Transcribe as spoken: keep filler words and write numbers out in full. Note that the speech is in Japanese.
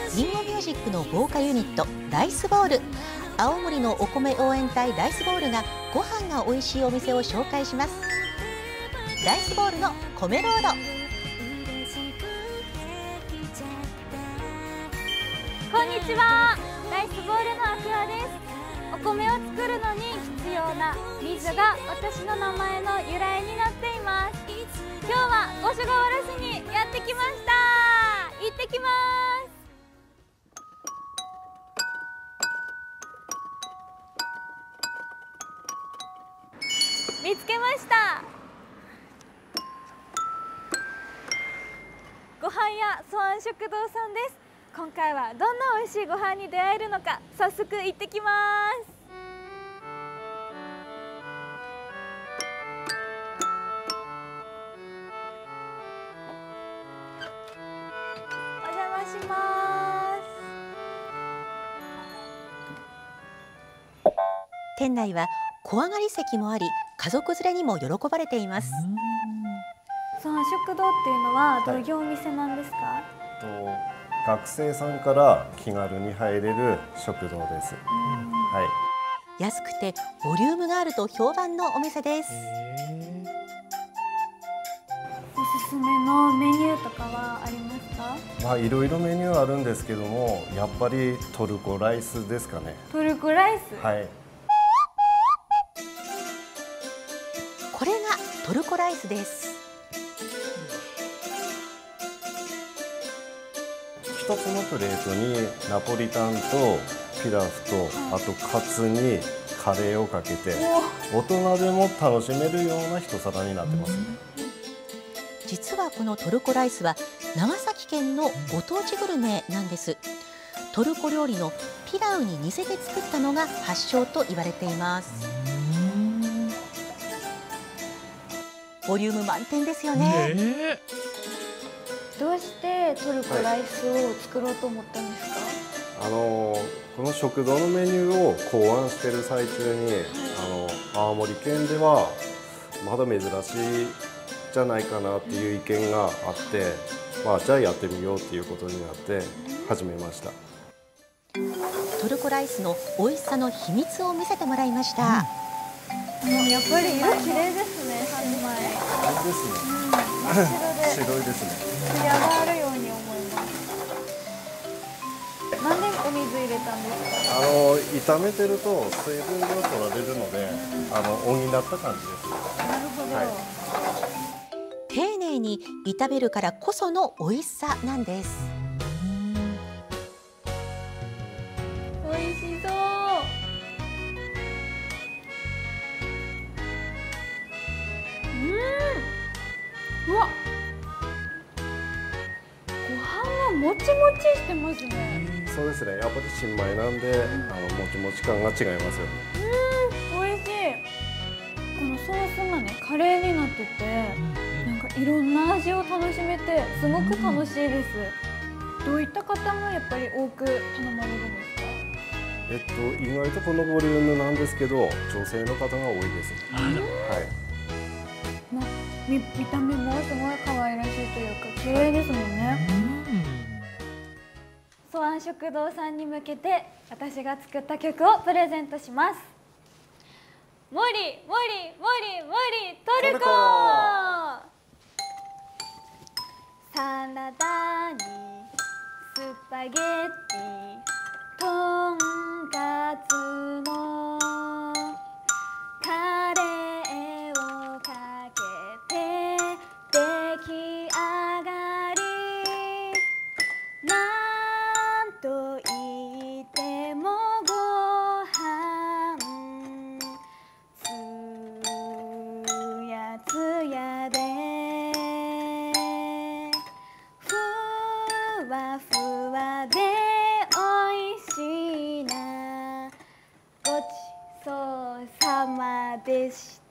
リンゴミュージックの豪華ユニットライスボール。青森のお米応援隊ライスボールがご飯が美味しいお店を紹介します。ライスボールの米ロード。 こんにちは、ライスボールのアクアです。お米を作るのに必要な水が私の名前の由来になっています。今日は五所川原市にやってきました。行ってきます。見つけました。ご飯屋ソアン食堂さんです。今回はどんな美味しいご飯に出会えるのか、早速行ってきます。お邪魔します。 店内は小上がり席もあり、家族連れにも喜ばれています。 ソアン食堂っていうのはどういうお店なんですか？はい、 と学生さんから気軽に入れる食堂です。はい。 安くてボリュームがあると評判のお店です。 おすすめのメニューとかはありますか？ まあいろいろメニューあるんですけども、やっぱりトルコライスですかね。 トルコライス。 はい。 これがトルコライスです。 一つのプレートにナポリタンとピラフと、あとカツにカレーをかけて、大人でも楽しめるような一皿になってます。 実はこのトルコライスは長崎県のご当地グルメなんです。トルコ料理のピラウに似せて作ったのが発祥と言われています。ボリューム満点ですよね。ね、 どうしてトルコライスを作ろうと思ったんですか？ はい、あのこの食堂のメニューを考案している最中に、あの青森県ではまだ珍しいじゃないかなっていう意見があって、まあ、じゃあやってみようっていうことになって始めました。 トルコライスの美味しさの秘密を見せてもらいました。 うん、やっぱり色綺麗ですね。さんまい。 そうですね。 うん、真っ白で白いですね。 艶があるように思います。なんでお水入れたんですか？ あの炒めてると水分が取られるので、うん、あの補った感じです。 なるほど。はい、 丁寧に炒めるからこその美味しさなんです。 美味しそう。うわ、ご飯がもちもちしてますね。 そうですね。やっぱり新米なんで、うん、あのもちもち感が違いますよね。 うん、美味しい。このソースがね、カレーになってて、なんかいろんな味を楽しめて、すごく楽しいです。どういった方がやっぱり多く頼まれるんですか？ えっと意外とこのボリュームなんですけど、女性の方が多いですね。はい。 見, 見た目もすごい可愛らしいというか綺麗ですもんね。ソアン食堂さんに向けて私が作った曲をプレゼントします。モリモリモリモリトルコ。サラダにスパゲッティ、とんかつのカレーをかけて出来上がり、なんといってもご飯つやつやでふわふわでおいしいな、ごちそうさまでした。